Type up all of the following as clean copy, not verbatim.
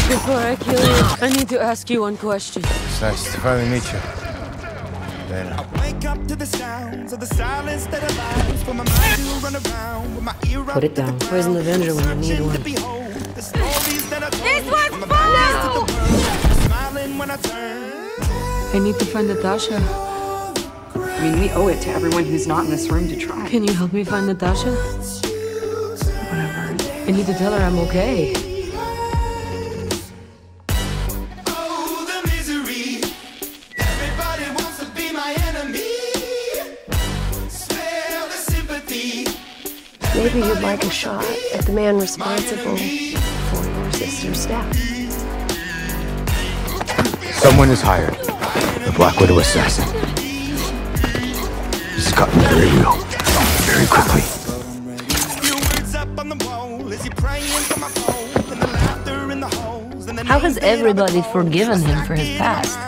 Before I kill you, I need to ask you one question. It's nice to finally meet you. Yelena. Put it down. Where's an Avenger when you need one? This was fun! I need to find Natasha. I mean, we owe it to everyone who's not in this room to try. Can you help me find Natasha? Whatever. I need to tell her I'm okay. Maybe you'd like a shot at the man responsible for your sister's death. Someone is hired. The Black Widow assassin. This has gotten very real. Very quickly. How has everybody forgiven him for his past?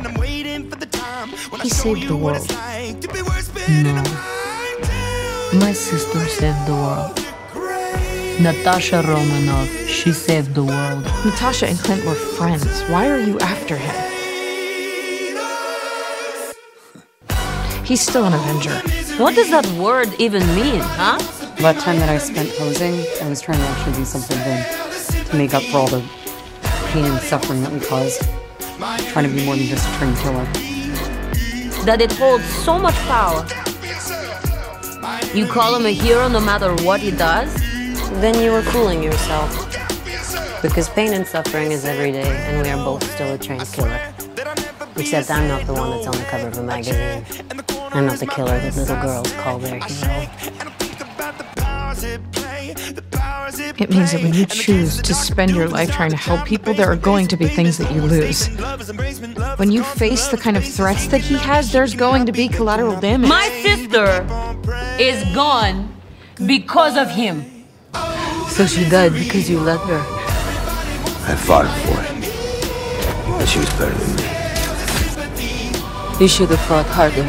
He saved the world. No. My sister saved the world. Natasha Romanov, she saved the world. Natasha and Clint were friends. Why are you after him? He's still an Avenger. What does that word even mean, huh? That time that I spent posing, I was trying to actually do something good to make up for all the pain and suffering that we caused. Trying to be more than just a trained killer. That it holds so much power. You call him a hero no matter what he does? Then you were fooling yourself. Because pain and suffering is every day, and we are both still a trained killer. Except I'm not the one that's on the cover of a magazine. I'm not the killer that little girls call their hero. It means that when you choose to spend your life trying to help people, there are going to be things that you lose. When you face the kind of threats that he has, there's going to be collateral damage. My sister is gone because of him. So she died because you let her. I fought her for it. But she was better than me. You should have fought harder.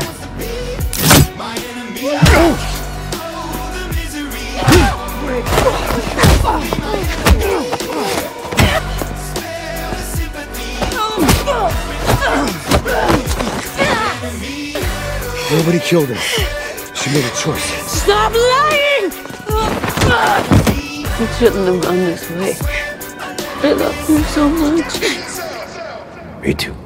Nobody killed her. She made a choice. Stop lying! You shouldn't have gone this way. I love you so much. Me too.